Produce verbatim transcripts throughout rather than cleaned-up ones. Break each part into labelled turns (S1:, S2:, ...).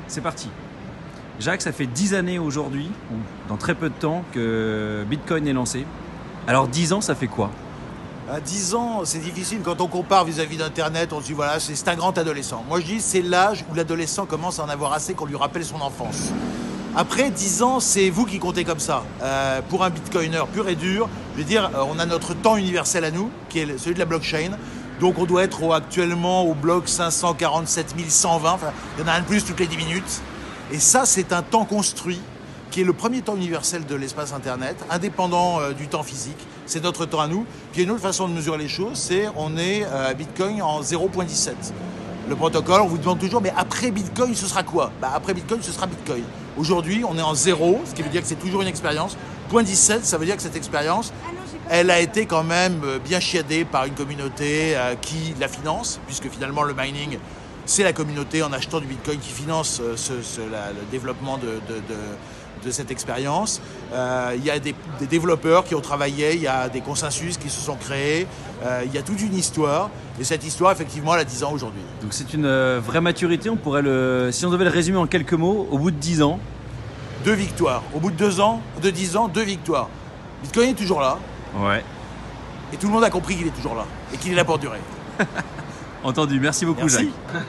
S1: C'est parti. Jacques, ça fait dix années aujourd'hui, ou dans très peu de temps, que Bitcoin est lancé. Alors dix ans, ça fait quoi?
S2: À dix ans, c'est difficile. Quand on compare vis-à-vis d'Internet, on se dit voilà, c'est un grand adolescent. Moi, je dis c'est l'âge où l'adolescent commence à en avoir assez qu'on lui rappelle son enfance. Après dix ans, c'est vous qui comptez comme ça. Euh, pour un bitcoiner pur et dur, je veux dire, on a notre temps universel à nous, qui est celui de la blockchain. Donc on doit être au, actuellement au bloc cinq cent quarante-sept mille cent vingt. Enfin, il y en a un de plus toutes les dix minutes. Et ça, c'est un temps construit qui est le premier temps universel de l'espace Internet, indépendant euh, du temps physique. C'est notre temps à nous. Puis une autre façon de mesurer les choses, c'est on est euh, à Bitcoin en zéro virgule dix-sept. Le protocole, on vous demande toujours, mais après Bitcoin, ce sera quoi? Bah, après Bitcoin, ce sera Bitcoin. Aujourd'hui, on est en zéro, ce qui veut dire que c'est toujours une expérience. Point dix-sept, ça veut dire que cette expérience, elle a été quand même bien chiadée par une communauté euh, qui la finance, puisque finalement le mining, c'est la communauté en achetant du Bitcoin qui finance euh, ce, ce, la, le développement de, de, de, de cette expérience. Euh, il y a des, des développeurs qui ont travaillé, il y a des consensus qui se sont créés, euh, il y a toute une histoire. Et cette histoire, effectivement, elle a dix ans aujourd'hui.
S1: Donc c'est une euh, vraie maturité, on pourrait le... Si on devait le résumer en quelques mots, au bout de dix ans...
S2: Deux victoires. Au bout de deux ans, de dix ans, deux victoires. Bitcoin est toujours là.
S1: Ouais.
S2: Et tout le monde a compris qu'il est toujours là. Et qu'il est là pour durer.
S1: Entendu, merci beaucoup.
S2: Merci.
S1: Jacques.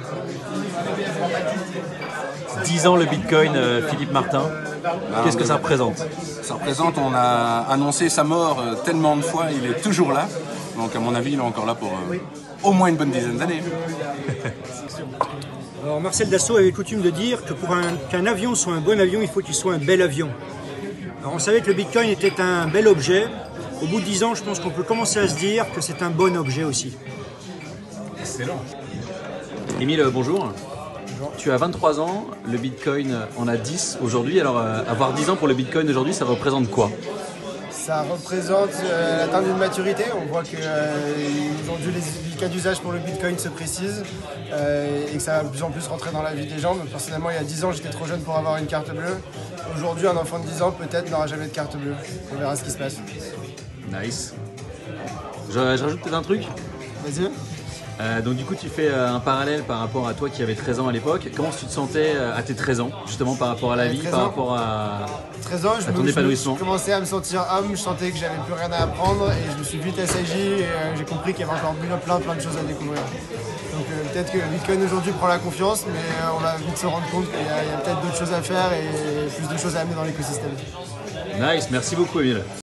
S1: dix ans le Bitcoin, euh, Philippe Martin, qu'est-ce que ça représente?
S3: Ça représente, on a annoncé sa mort euh, tellement de fois, il est toujours là. Donc à mon avis, il est encore là pour euh, au moins une bonne dizaine d'années.
S4: Alors Marcel Dassault avait coutume de dire que pour qu'un avion soit un bon avion, il faut qu'il soit un bel avion. Alors on savait que le Bitcoin était un bel objet. Au bout de dix ans, je pense qu'on peut commencer à se dire que c'est un bon objet aussi.
S1: Excellent. Émile, bonjour. Bonjour. Tu as vingt-trois ans, le Bitcoin en a dix aujourd'hui. Alors euh, avoir dix ans pour le Bitcoin aujourd'hui, ça représente quoi?
S5: Ça représente euh, l'atteinte d'une maturité. On voit qu'aujourd'hui euh, les, les cas d'usage pour le Bitcoin se précisent euh, et que ça va de plus en plus rentrer dans la vie des gens. Mais personnellement, il y a dix ans, j'étais trop jeune pour avoir une carte bleue. Aujourd'hui, un enfant de dix ans, peut-être, n'aura jamais de carte bleue. On verra ce qui se passe.
S1: Nice. Je, je rajoute peut-être un truc.
S5: Vas-y.
S1: Euh, donc du coup tu fais euh, un parallèle par rapport à toi qui avais treize ans à l'époque. Comment tu te sentais euh, à tes treize ans, justement par rapport à la vie, par rapport à,
S5: treize ans, je
S1: à ton
S5: me,
S1: épanouissement?
S5: Je commençais à me sentir homme, je sentais que j'avais plus rien à apprendre et je me suis vite assagi et euh, j'ai compris qu'il y avait encore plein plein de choses à découvrir. Donc euh, peut-être que le Bitcoin aujourd'hui prend la confiance, mais euh, on va vite se rendre compte qu'il y a, a peut-être d'autres choses à faire et plus de choses à amener dans l'écosystème.
S1: Nice, merci beaucoup Emile.